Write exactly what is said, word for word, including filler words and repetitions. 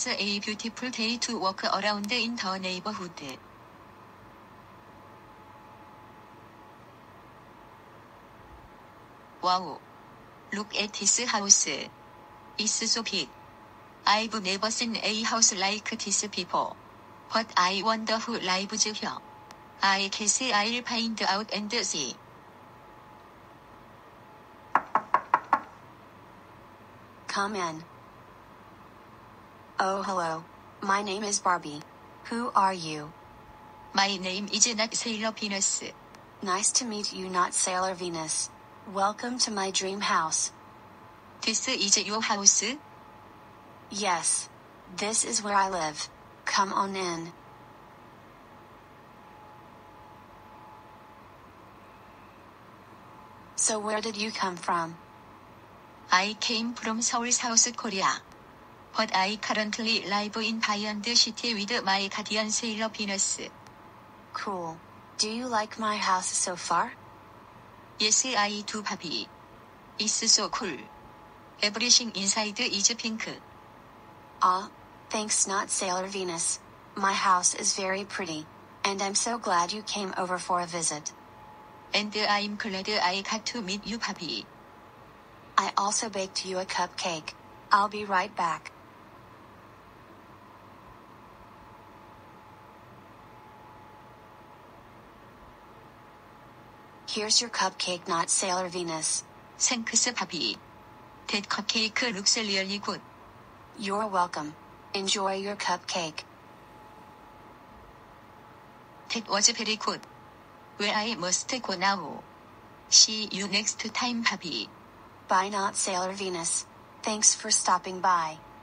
was a beautiful day to walk around in the neighborhood. Wow. Look at this house. It's so big. I've never seen a house like this before. But I wonder who lives here. I guess I'll find out and see. Come in. Oh, hello. My name is Barbie. Who are you? My name is not Sailor Venus. Nice to meet you, not Sailor Venus. Welcome to my dream house. This is your house? Yes. This is where I live. Come on in. So where did you come from? I came from Seoul, South Korea. But I currently live in Beyond City with my guardian Sailor Venus. Cool. Do you like my house so far? Yes, I do, Barbie. It's so cool. Everything inside is pink. Ah, thanks, not Sailor Venus. My house is very pretty. And I'm so glad you came over for a visit. And I'm glad I got to meet you, Barbie. I also baked you a cupcake. I'll be right back. Here's your cupcake, not Sailor Venus. Thanks, Barbie. That cupcake looks really good. You're welcome. Enjoy your cupcake. That was very good. Well, I must go now. See you next time, Barbie. Bye, not Sailor Venus. Thanks for stopping by.